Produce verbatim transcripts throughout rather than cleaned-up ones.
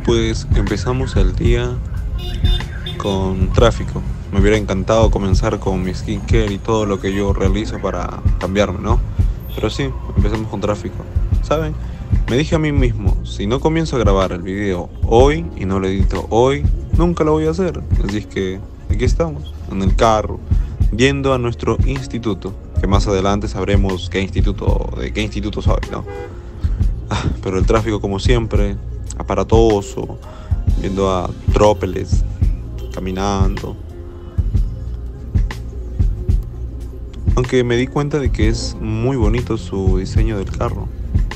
Pues empezamos el día con tráfico. Me hubiera encantado comenzar con mi skincare y todo lo que yo realizo para cambiarme, ¿no? Pero sí, empezamos con tráfico. ¿Saben? Me dije a mí mismo, si no comienzo a grabar el video hoy y no lo edito hoy, nunca lo voy a hacer. Así es que aquí estamos, en el carro, yendo a nuestro instituto, que más adelante sabremos qué instituto, de qué instituto soy, ¿no? Ah, pero el tráfico, como siempre, aparatoso, viendo a trópeles caminando. Aunque me di cuenta de que es muy bonito su diseño del carro.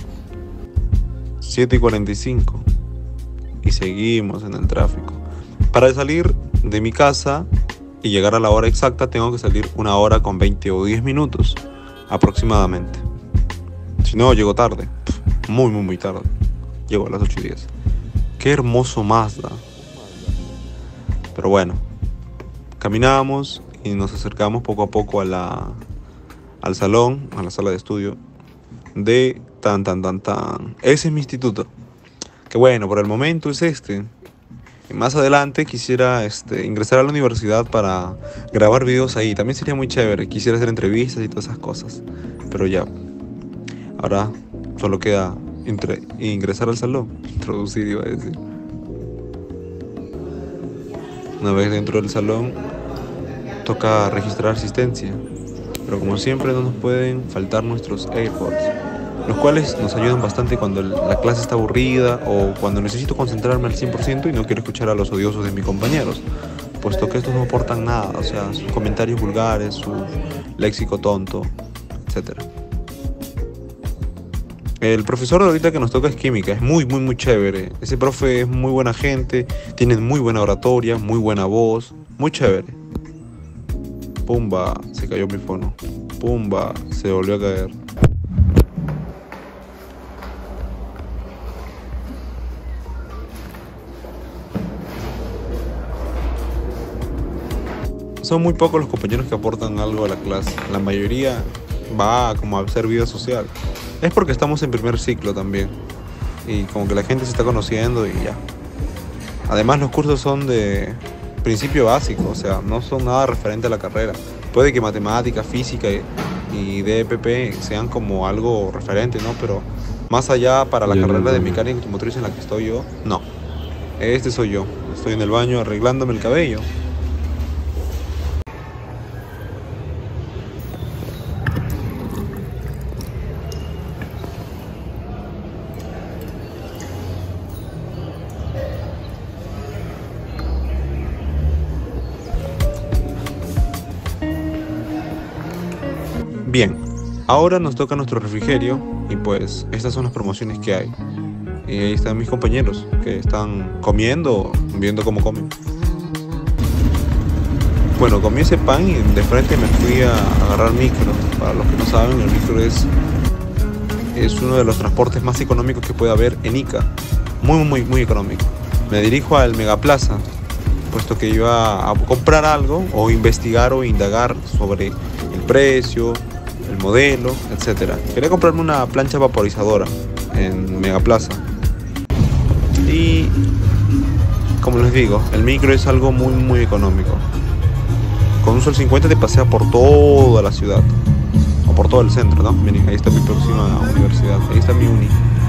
siete y cuarenta y cinco y seguimos en el tráfico. Para salir de mi casa y llegar a la hora exacta tengo que salir una hora con veinte o diez minutos aproximadamente. Si no, llego tarde, muy muy muy tarde. Llego a las ocho y diez. Qué hermoso Mazda. Pero bueno, caminamos y nos acercamos poco a poco a la, al salón, a la sala de estudio de tan tan tan tan. Ese es mi instituto. Que bueno, por el momento es este. Y más adelante quisiera este, ingresar a la universidad para grabar videos ahí. También sería muy chévere. Quisiera hacer entrevistas y todas esas cosas. Pero ya, ahora solo queda entre, ingresar al salón. Introducir, iba a decir. Una vez dentro del salón, toca registrar asistencia. Pero como siempre no nos pueden faltar nuestros AirPods, los cuales nos ayudan bastante cuando la clase está aburrida o cuando necesito concentrarme al cien por ciento y no quiero escuchar a los odiosos de mis compañeros, puesto que estos no aportan nada, o sea, sus comentarios vulgares, su léxico tonto, etcétera. El profesor de ahorita que nos toca es química, es muy, muy, muy chévere. Ese profe es muy buena gente, tiene muy buena oratoria, muy buena voz, muy chévere. Pumba, se cayó mi fono. Pumba, se volvió a caer. Son muy pocos los compañeros que aportan algo a la clase. La mayoría va como a hacer vida social. Es porque estamos en primer ciclo también. Y como que la gente se está conociendo y ya. Además los cursos son de principio básico, o sea, no son nada referente a la carrera. Puede que matemática, física y D P P sean como algo referente, ¿no? Pero más allá para la carrera de mecánica automotriz en la que estoy yo, no. Este soy yo. Estoy en el baño arreglándome el cabello. Bien, ahora nos toca nuestro refrigerio y pues estas son las promociones que hay. Y ahí están mis compañeros que están comiendo, viendo cómo comen. Bueno, comí ese pan y de frente me fui a agarrar micro. Para los que no saben, el micro es, es uno de los transportes más económicos que puede haber en Ica. Muy, muy, muy económico. Me dirijo al Megaplaza, puesto que iba a comprar algo o investigar o indagar sobre el precio, el modelo, etcétera. Quería comprarme una plancha vaporizadora en Megaplaza. Y como les digo, el micro es algo muy muy económico. Con un sol cincuenta te pasea por toda la ciudad. O por todo el centro, ¿no? Miren, ahí está mi próxima universidad. Ahí está mi uni.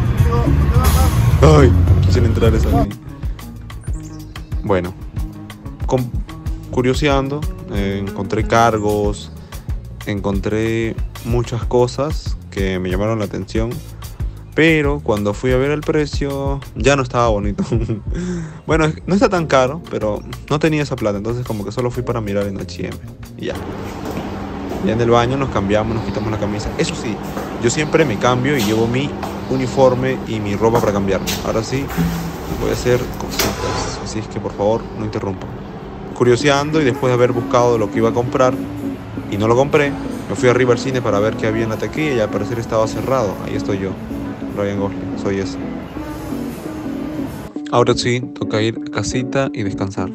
Ay, quisiera entrar a esa uni. Bueno, con, curioseando, eh, encontré cargos, encontré muchas cosas que me llamaron la atención, pero cuando fui a ver el precio ya no estaba bonito. Bueno, no está tan caro, pero no tenía esa plata, entonces como que solo fui para mirar en H y M y ya. Ya en el baño nos cambiamos, nos quitamos la camisa. Eso sí, yo siempre me cambio y llevo mi uniforme y mi ropa para cambiarme. Ahora sí, voy a hacer cositas, así es que por favor no interrumpan. Curioseando y después de haber buscado lo que iba a comprar y no lo compré, me fui arriba al cine para ver qué había en la taquilla y al parecer estaba cerrado. Ahí estoy yo, Ryan Gosling, soy ese. Ahora sí, toca ir a casita y descansar.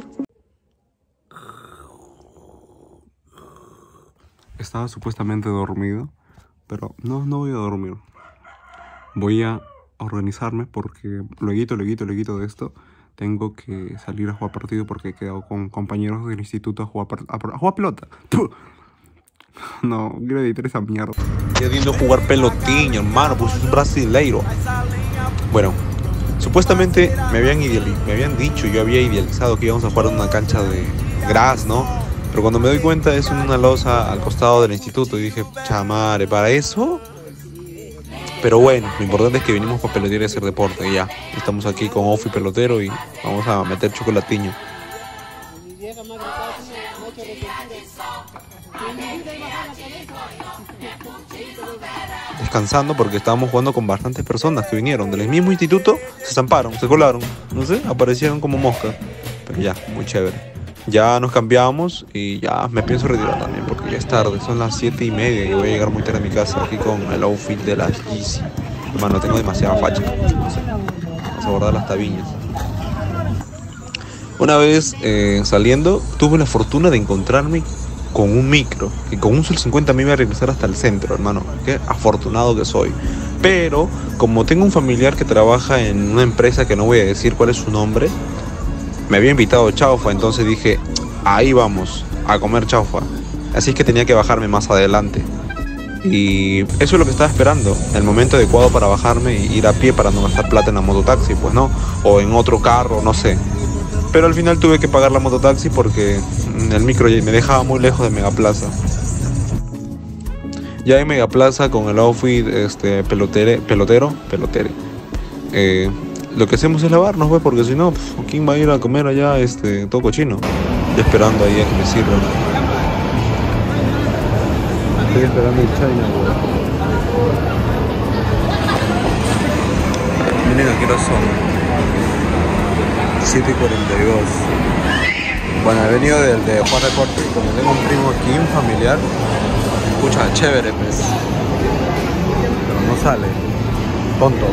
Estaba supuestamente dormido, pero no, no voy a dormir. Voy a organizarme porque luego, luego, luego de esto tengo que salir a jugar partido porque he quedado con compañeros del instituto a jugar, a, a jugar pelota. ¡Puh! No, quiero editar esa mierda. Queriendo jugar pelotín, hermano, pues es un brasileiro. Bueno, supuestamente me habían, ideali me habían dicho, yo había idealizado que íbamos a jugar en una cancha de gras, ¿no? Pero cuando me doy cuenta es una losa al costado del instituto y dije, chamare, ¿para eso? Pero bueno, lo importante es que vinimos para pelotear y hacer deporte y ya. Estamos aquí con Ofi pelotero y vamos a meter chocolatiño. Descansando porque estábamos jugando con bastantes personas que vinieron del mismo instituto, se zamparon, se colaron, no sé, aparecieron como moscas. Pero ya, muy chévere. Ya nos cambiamos y ya me pienso retirar también porque ya es tarde, son las siete y media y voy a llegar muy tarde a mi casa aquí con el outfit de las Yeezy. Hermano, tengo demasiada facha, no sé, vamos a guardar las tabiñas. Una vez eh, saliendo, tuve la fortuna de encontrarme con un micro, que con un sol cincuenta me iba a regresar hasta el centro, hermano. Qué afortunado que soy. Pero, como tengo un familiar que trabaja en una empresa que no voy a decir cuál es su nombre, me había invitado chaufa, entonces dije, ahí vamos, a comer chaufa. Así es que tenía que bajarme más adelante. Y eso es lo que estaba esperando, el momento adecuado para bajarme y ir a pie para no gastar plata en la mototaxi, pues no, o en otro carro, no sé. Pero al final tuve que pagar la mototaxi porque el micro me dejaba muy lejos de Megaplaza. Ya en Megaplaza con el outfit este, pelotere, pelotero, pelotere, eh, lo que hacemos es lavarnos, pues, porque si no, ¿quién va a ir a comer allá este, todo cochino? Estoy esperando ahí a que me sirvan. Estoy esperando el China, güey. Miren a qué hora son. siete y cuarenta y dos. Bueno, he venido del de Juan Recorte. Como tengo un primo aquí, un familiar, escucha, chévere, pues. Pero no sale. Tonto.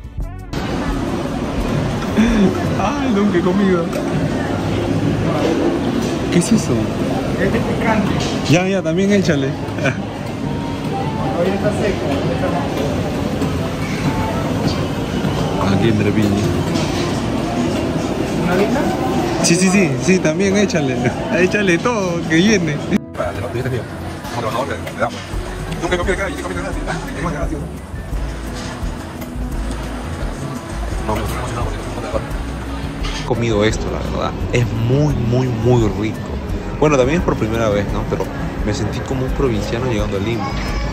Ay, nunca he comido. ¿Qué es eso? Es de picante. Ya, ya, también échale. Hoy está seco. Aquí entre piña. ¿Una lista? Sí, sí, sí, sí, también échale. Échale todo, que viene. Para los clientes míos, como trabajador le damos. Nunca he comido acá y he comido gratis. Es más gratis. No, me estoy emocionado porque estoy con el He comido esto, la verdad. Es muy, muy, muy rico. Bueno, también es por primera vez, ¿no? Pero me sentí como un provinciano llegando a Lima.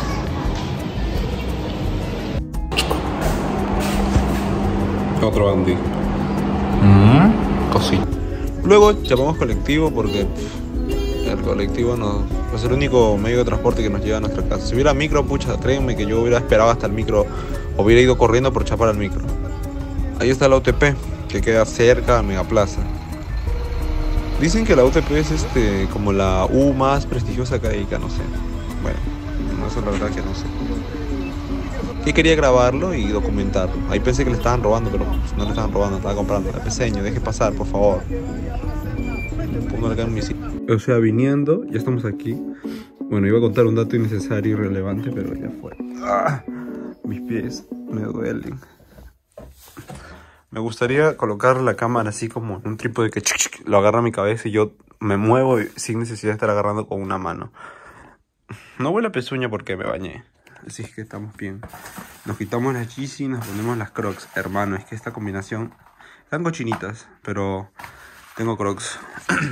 Otro Andy. Mm, cosita. Luego llamamos colectivo porque pff, el colectivo no, es el único medio de transporte que nos lleva a nuestra casa. Si hubiera micro, pucha, créanme que yo hubiera esperado hasta el micro, o hubiera ido corriendo por chapar al micro. Ahí está la U T P, que queda cerca a Megaplaza. Dicen que la U T P es este, como la U más prestigiosa académica, no sé. Bueno, no, eso es la verdad que no sé. Que quería grabarlo y documentarlo. Ahí pensé que le estaban robando, pero no le estaban robando, estaba comprando. El peseño, deje pasar, por favor. Póngale acá en mi sitio. O sea, viniendo, ya estamos aquí. Bueno, iba a contar un dato innecesario y irrelevante, pero ya fue. Ah, mis pies me duelen. Me gustaría colocar la cámara así como en un trípode que lo agarra a mi cabeza y yo me muevo sin necesidad de estar agarrando con una mano. No huele a pezuña porque me bañé. Así es que estamos bien. Nos quitamos las Yeezy y nos ponemos las Crocs. Hermano, es que esta combinación... Están cochinitas, pero tengo Crocs.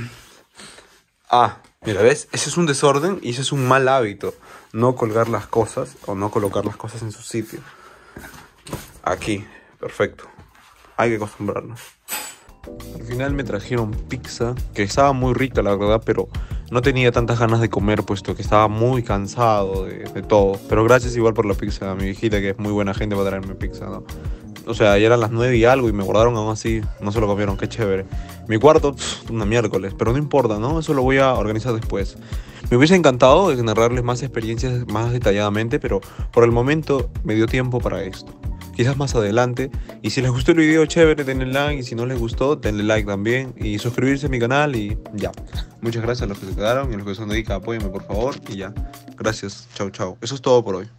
Ah, mira, ¿ves? Ese es un desorden y ese es un mal hábito. No colgar las cosas o no colocar las cosas en su sitio. Aquí, perfecto. Hay que acostumbrarnos. Al final me trajeron pizza, que estaba muy rica la verdad, pero no tenía tantas ganas de comer puesto que estaba muy cansado de, de todo. Pero gracias igual por la pizza, a mi viejita que es muy buena gente para traerme pizza, ¿no? O sea, ya eran las nueve y algo y me guardaron aún así, no se lo comieron, qué chévere. Mi cuarto, pff, una miércoles, pero no importa, ¿no? Eso lo voy a organizar después. Me hubiese encantado de narrarles más experiencias más detalladamente, pero por el momento me dio tiempo para esto. Quizás más adelante. Y si les gustó el video, chévere, denle like. Y si no les gustó, denle like también. Y suscribirse a mi canal y ya. Muchas gracias a los que se quedaron y a los que son de Ica. Apóyenme, por favor. Y ya. Gracias. Chau, chau. Eso es todo por hoy.